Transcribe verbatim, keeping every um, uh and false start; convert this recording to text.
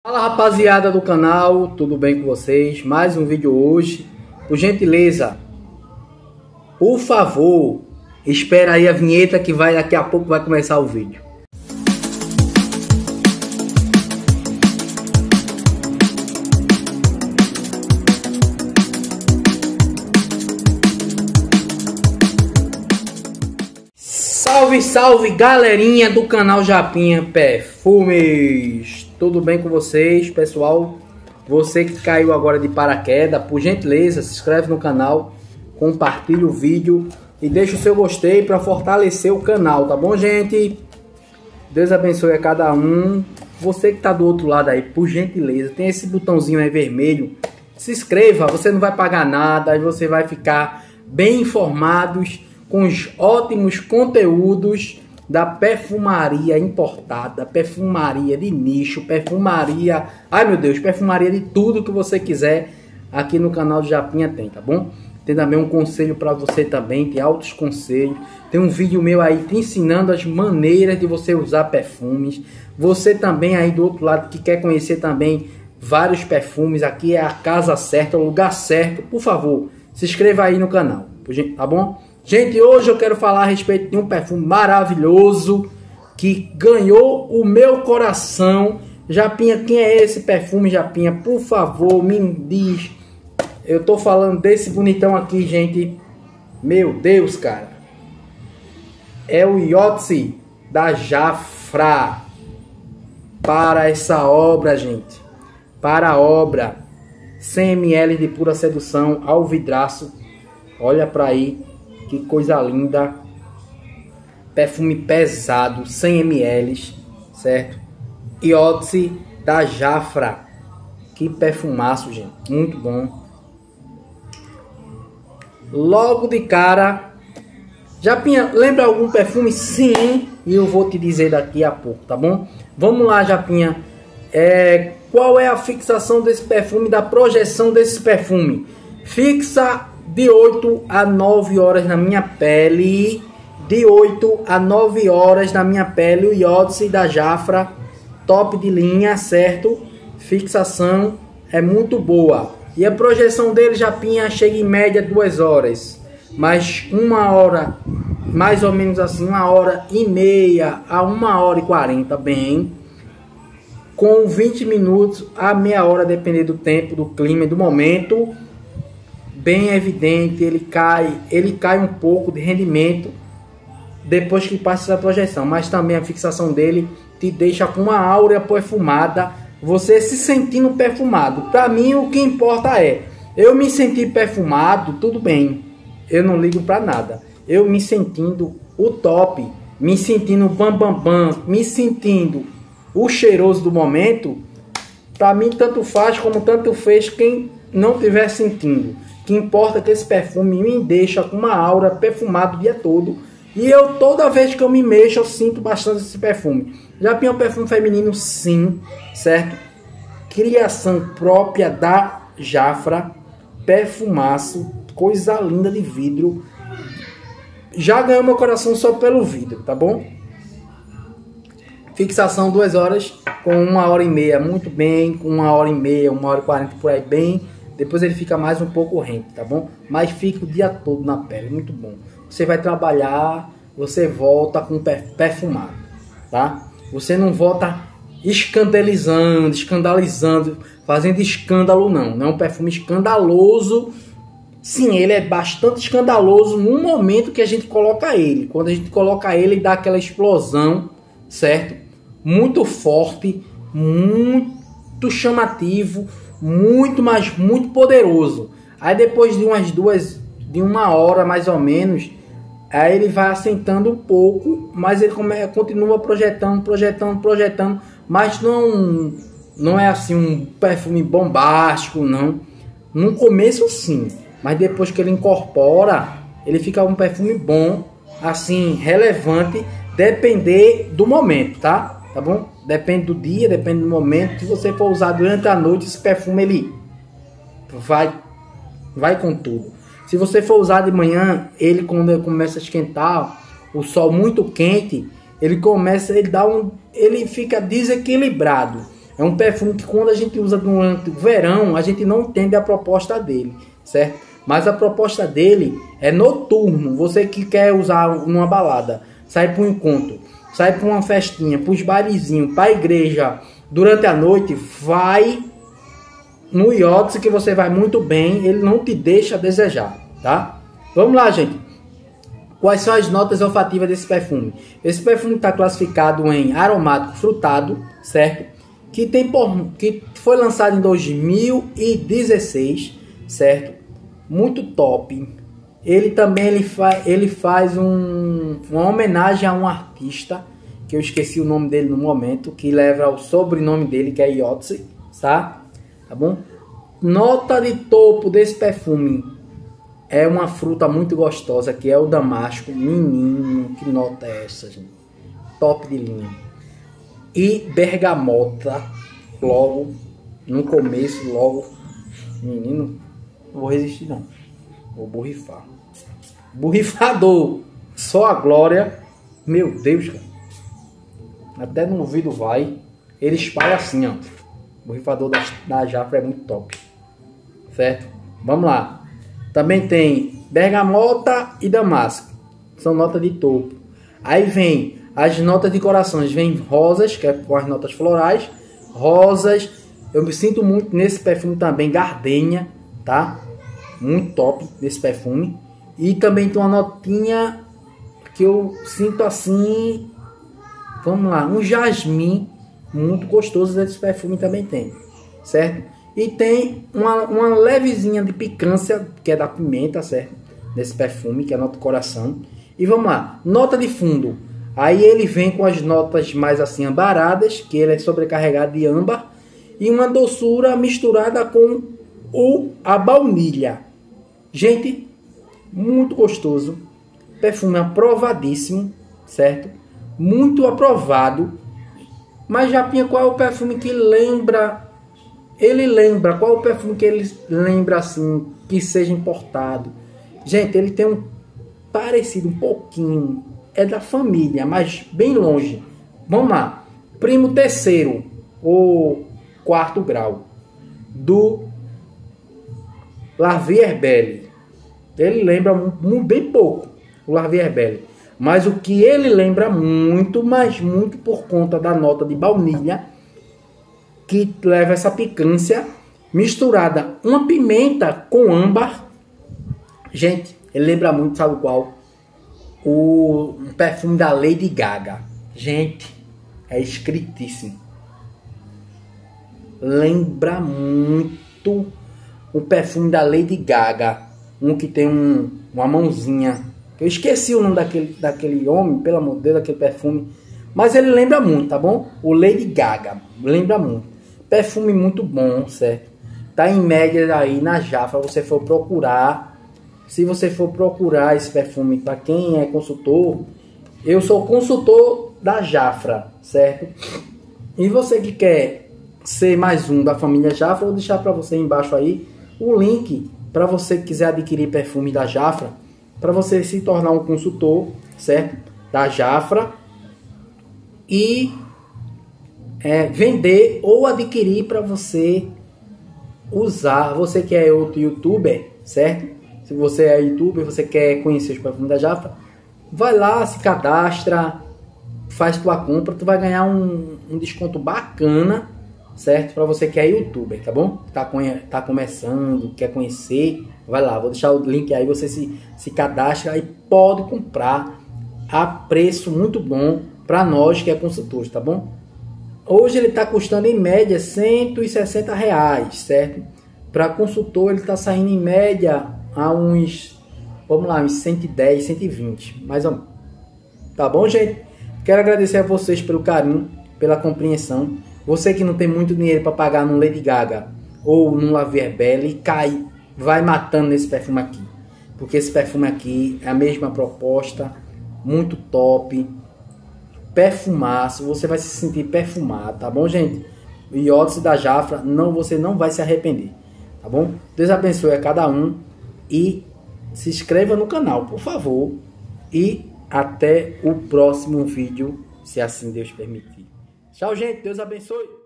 Fala rapaziada do canal, tudo bem com vocês? Mais um vídeo hoje. Por gentileza, por favor, espera aí a vinheta que vai daqui a pouco vai começar o vídeo. Salve, salve galerinha do canal Japinha Perfumes! Tudo bem com vocês, pessoal? Você que caiu agora de paraquedas, por gentileza, se inscreve no canal, compartilha o vídeo e deixa o seu gostei para fortalecer o canal, tá bom, gente? Deus abençoe a cada um. Você que tá do outro lado aí, por gentileza, tem esse botãozinho aí vermelho, se inscreva, você não vai pagar nada, você vai ficar bem informados com os ótimos conteúdos da perfumaria importada, perfumaria de nicho, perfumaria, ai meu Deus, perfumaria de tudo que você quiser aqui no canal do Japinha tem, tá bom? Tem também um conselho para você também, tem altos conselhos, tem um vídeo meu aí te ensinando as maneiras de você usar perfumes. Você também aí do outro lado que quer conhecer também vários perfumes, aqui é a casa certa, o lugar certo, por favor, se inscreva aí no canal, tá bom? Gente, hoje eu quero falar a respeito de um perfume maravilhoso que ganhou o meu coração. Japinha, quem é esse perfume, Japinha? Por favor, me diz. Eu tô falando desse bonitão aqui, gente. Meu Deus, cara. É o Yotzi da Jafra. Para essa obra, gente. Para a obra. cem mililitros de pura sedução ao vidraço. Olha pra aí. Que coisa linda. Perfume pesado, cem mililitros, certo? Yotzi da Jafra. Que perfumaço, gente. Muito bom. Logo de cara. Japinha, lembra algum perfume? Sim. E eu vou te dizer daqui a pouco, tá bom? Vamos lá, Japinha. É, qual é a fixação desse perfume, da projeção desse perfume? Fixa de oito a nove horas na minha pele, de oito a nove horas na minha pele, o Yotzi da Jafra, top de linha, certo? Fixação é muito boa. E a projeção dele, Japinha, chega em média duas horas. Mas uma hora, mais ou menos assim, uma hora e meia a uma hora e quarenta, bem. Com vinte minutos a meia hora, dependendo do tempo, do clima e do momento. Bem evidente, ele cai, ele cai um pouco de rendimento depois que passa essa projeção, mas também a fixação dele te deixa com uma áurea perfumada, você se sentindo perfumado. Para mim o que importa é, eu me sentir perfumado, tudo bem, eu não ligo para nada, eu me sentindo o top, me sentindo bam bam bam, me sentindo o cheiroso do momento, para mim tanto faz como tanto fez quem não estiver sentindo. Que importa que esse perfume me deixa com uma aura perfumada o dia todo. E eu, toda vez que eu me mexo, eu sinto bastante esse perfume. Já tem um perfume feminino, sim, certo? Criação própria da Jafra. Perfumaço, coisa linda de vidro. Já ganhou meu coração só pelo vidro, tá bom? Fixação duas horas com uma hora e meia, muito bem. Com uma hora e meia, uma hora e quarenta por aí, bem. Depois ele fica mais um pouco rente, tá bom? Mas fica o dia todo na pele, muito bom. Você vai trabalhar, você volta com perfumado, tá? Você não volta escandalizando, escandalizando, fazendo escândalo, não. Não é um perfume escandaloso. Sim, ele é bastante escandaloso no momento que a gente coloca ele. Quando a gente coloca ele, dá aquela explosão, certo? Muito forte, muito chamativo, muito, mas muito poderoso. Aí depois de umas duas, de uma hora mais ou menos, aí ele vai assentando um pouco, mas ele come, continua projetando, projetando, projetando, mas não, não é assim um perfume bombástico, não. No começo sim, mas depois que ele incorpora, ele fica um perfume bom, assim, relevante, depender do momento, tá? Tá bom? Depende do dia, depende do momento. Se você for usar durante a noite, esse perfume ele vai, vai com tudo. Se você for usar de manhã, ele quando começa a esquentar, o sol muito quente, ele começa, ele dá um, ele fica desequilibrado. É um perfume que quando a gente usa durante o verão, a gente não entende a proposta dele, certo? Mas a proposta dele é noturno. Você que quer usar numa balada, sai para um encontro, sai para uma festinha, para os barizinhos, para a igreja, durante a noite, vai no Iotze que você vai muito bem. Ele não te deixa a desejar, tá? Vamos lá, gente. Quais são as notas olfativas desse perfume? Esse perfume está classificado em aromático frutado, certo? Que, tem por, que foi lançado em dois mil e dezesseis, certo? Muito top. Ele também ele, fa, ele faz um, uma homenagem a um artista, que eu esqueci o nome dele no momento, que leva o sobrenome dele, que é Iotze, tá? Tá bom? Nota de topo desse perfume é uma fruta muito gostosa, que é o damasco. Menino, que nota é essa, gente? Top de linha. E bergamota, logo no começo, logo. Menino, não vou resistir não. Vou borrifar. Borrifador, só a glória. Meu Deus, cara. Até no ouvido vai. Ele espalha assim, ó. O borrifador da, da Jafra é muito top. Certo? Vamos lá. Também tem bergamota e damasco. São notas de topo. Aí vem as notas de corações. Vem rosas, que é com as notas florais. Rosas. Eu me sinto muito nesse perfume também. Gardenia, tá? Muito top nesse perfume. E também tem uma notinha que eu sinto assim. Vamos lá. Um jasmim muito gostoso desse perfume também tem. Certo? E tem uma, uma levezinha de picância, que é da pimenta, certo? Desse perfume, que é a nota do coração. E vamos lá, nota de fundo. Aí ele vem com as notas mais assim ambaradas, que ele é sobrecarregado de âmbar. E uma doçura misturada com o, a baunilha. Gente, muito gostoso. Perfume aprovadíssimo, certo? Muito aprovado. Mas Japinha, qual é o perfume que lembra... Ele lembra, qual é o perfume que ele lembra assim, que seja importado? Gente, ele tem um parecido um pouquinho, é da família, mas bem longe. Vamos lá. Primo terceiro, ou quarto grau, do La Vie Herbelle. Ele lembra muito, bem pouco, o La Vie Herbelle. Mas o que ele lembra muito, mas muito por conta da nota de baunilha, que leva essa picância misturada uma pimenta com âmbar. Gente, ele lembra muito, sabe qual? O um perfume da Lady Gaga. Gente, é escritíssimo. Lembra muito o perfume da Lady Gaga. Um que tem um, uma mãozinha. Eu esqueci o nome daquele, daquele homem, pelo amor de Deus, daquele perfume. Mas ele lembra muito, tá bom? O Lady Gaga. Lembra muito. Perfume muito bom, certo? Tá em média aí na Jafra, você for procurar. Se você for procurar esse perfume, para quem é consultor, eu sou consultor da Jafra, certo? E você que quer ser mais um da família Jafra, vou deixar para você embaixo aí o link para você que quiser adquirir perfume da Jafra, para você se tornar um consultor, certo? Da Jafra e É, vender ou adquirir para você usar. Você que é outro youtuber, certo? Se você é youtuber, você quer conhecer os perfumes da Jafra, vai lá, se cadastra, faz tua compra, tu vai ganhar um, um desconto bacana, certo? Para você que é youtuber, tá bom? Tá, tá começando, quer conhecer, vai lá, vou deixar o link aí, você se, se cadastra e pode comprar a preço muito bom para nós que é consultores, tá bom? Hoje ele está custando em média cento e sessenta reais, certo? Para consultor ele está saindo em média a uns, vamos lá, uns cento e dez, cento e vinte, mais ou menos. Tá bom, gente? Quero agradecer a vocês pelo carinho, pela compreensão. Você que não tem muito dinheiro para pagar no Lady Gaga ou no La Vie Herbelle, cai, vai matando nesse perfume aqui. Porque esse perfume aqui é a mesma proposta, muito top. Perfumaço, você vai se sentir perfumado, tá bom, gente? O Iotze da Jafra, não, você não vai se arrepender, tá bom? Deus abençoe a cada um e se inscreva no canal, por favor. E até o próximo vídeo, se assim Deus permitir. Tchau, gente. Deus abençoe.